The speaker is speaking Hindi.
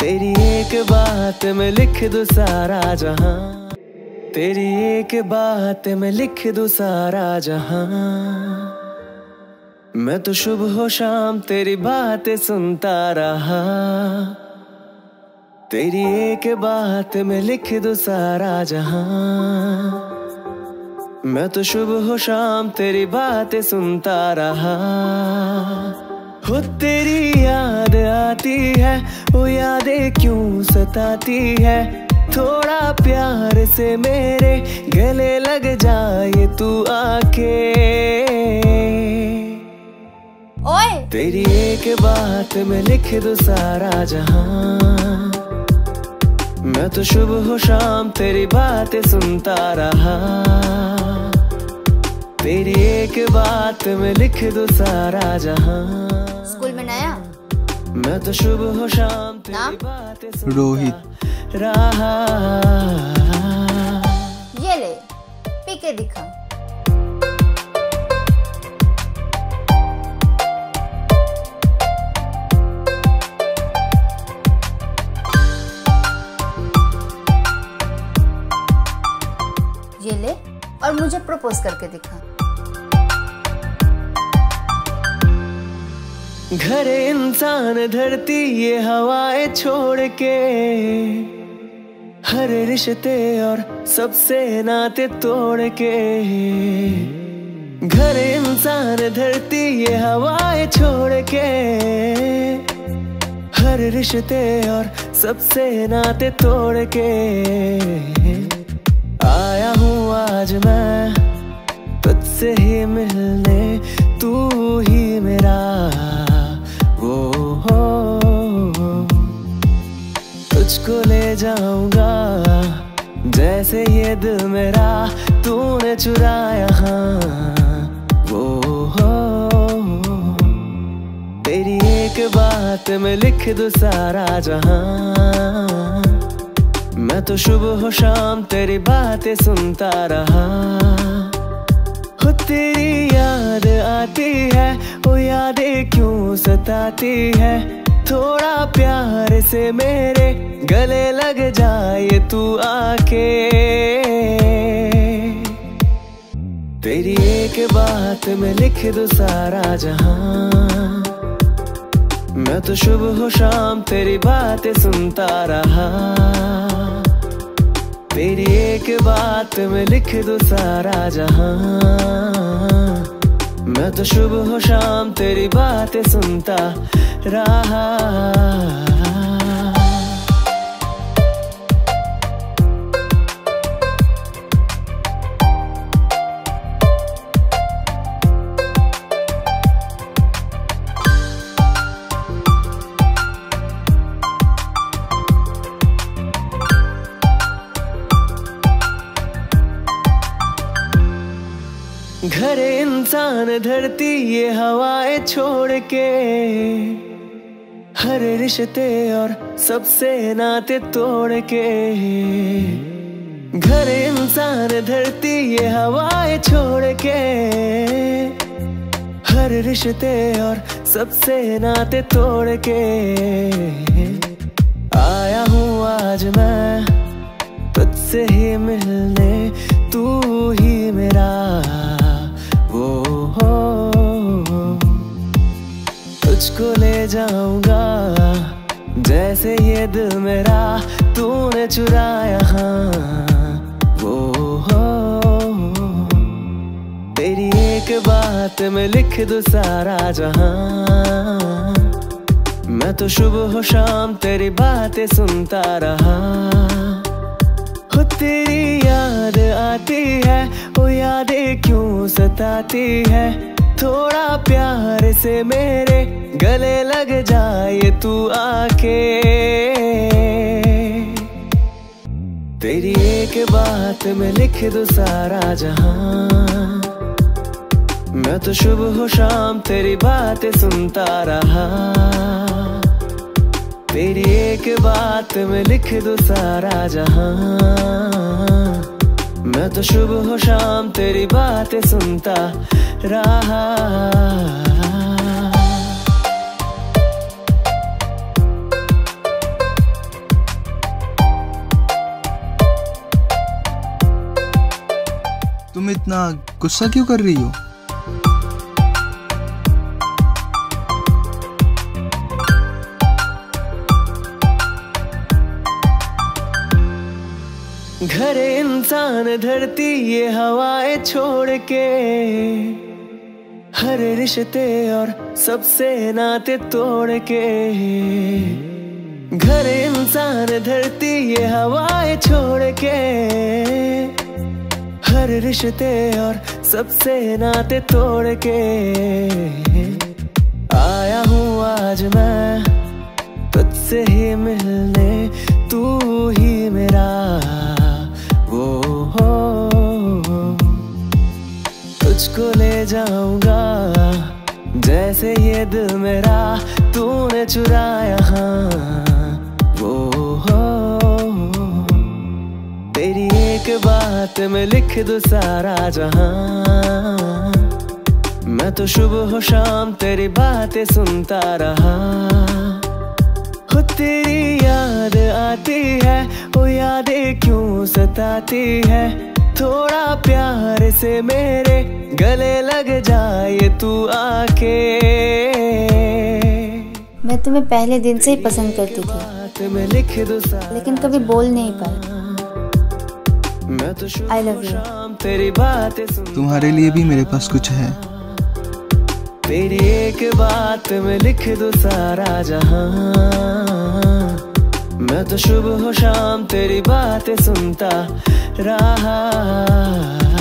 तेरी एक बात में लिख दूं सारा जहां, तेरी एक बात में लिख दूं सारा जहां। मैं तो सुबह हो शाम तेरी बातें सुनता रहा, तेरी एक बात में लिख दूं सारा जहां। मैं तो सुबह हो शाम तेरी बातें सुनता रहा। हो तेरी याद आती है, वो यादें क्यों सताती है। थोड़ा प्यार से मेरे गले लग जाए तू आके। ओए तेरी एक बात में लिख दूं सारा जहां। मैं तो सुबह हो शाम तेरी बातें सुनता रहा, तेरी एक बात में लिख दूं सारा जहां। स्कूल में नया? मैं तो सुबह हो शाम तेरी नाम? बातें सुनता रोहित। रहा। ये ले पी के दिखा। ये ले और मुझे प्रपोज करके दिखा। घर इंसान धरती ये हवाएं छोड़ के, हर रिश्ते और सबसे नाते तोड़ के। घर इंसान धरती ये हवाएं छोड़ के, हर रिश्ते और सबसे नाते तोड़ के। आया हूँ आज मैं तुझसे ही मिलने, तू ही मेरा वो हो। तुझको ले जाऊंगा जैसे ये दिल मेरा तूने चुराया, हाँ वो हो। तेरी एक बात में लिख दूं सारा जहां। मैं तो सुबह हो शाम तेरी बातें सुनता रहा। हो तेरी याद आती है, वो यादें क्यों सताती है। थोड़ा प्यार से मेरे गले लग जाए तू आके। तेरी एक बात में लिख दूं सारा जहां। मैं तो सुबह हो शाम तेरी बातें सुनता रहा, तेरी एक बात में लिख दूं सारा जहां। मैं तो सुबह हो शाम तेरी बातें सुनता रहा। घर इंसान धरती ये हवाएं छोड़ के, हर रिश्ते और सबसे नाते तोड़ के। घर इंसान धरती ये हवाएं छोड़ के, हर रिश्ते और सबसे नाते तोड़ के। आया हूँ आज मैं तुझसे ही मिलने, तू ही मेरा वो हो। तुझको ले जाऊंगा जैसे ये दिल मेरा तूने चुराया, हाँ वो हो। तेरी एक बात में लिख दूं सारा जहां। मैं तो सुबह हो शाम तेरी बातें सुनता रहा। हो तेरी याद आती है, वो यादें क्यों सताती है। थोड़ा प्यार से मेरे गले लग जाए तू आके। तेरी एक बात में लिख दूं सारा जहां। मैं तो सुबह हो शाम तेरी बातें सुनता रहा, तेरी एक बात में लिख दूं सारा जहां। मैं तो सुबह हो शाम तेरी बातें सुनता रहा। तुम इतना गुस्सा क्यों कर रही हो? घर इंसान धरती ये हवाएं छोड़ के, हर रिश्ते और सबसे नाते तोड़ के। घर इंसान धरती ये हवाएं छोड़ के, हर रिश्ते और सबसे नाते तोड़ के। आया हूँ आज मैं तुझसे ही मिलने, तू ही मेरा वो हो। तुझको ले जाऊंगा जैसे ये दिल मेरा तूने चुराया, हाँ वो हो। तेरी एक बात में लिख दूं सारा जहां, मैं तो सुबह हो शाम तेरी बातें सुनता रहा। हो तेरी याद आती है, वो यादें क्यों सताती है। थोड़ा प्यार से मेरे गले लग जाए तू आके। मैं तुम्हें पहले दिन से ही पसंद करती थी, लेकिन कभी बोल नहीं पाई। I love you। तेरी बातें सुन, तुम्हारे लिए भी मेरे पास कुछ है। तेरी एक बात में लिख दूं सारा जहां, मैं तो सुबह हो शाम तेरी बातें सुनता रहा।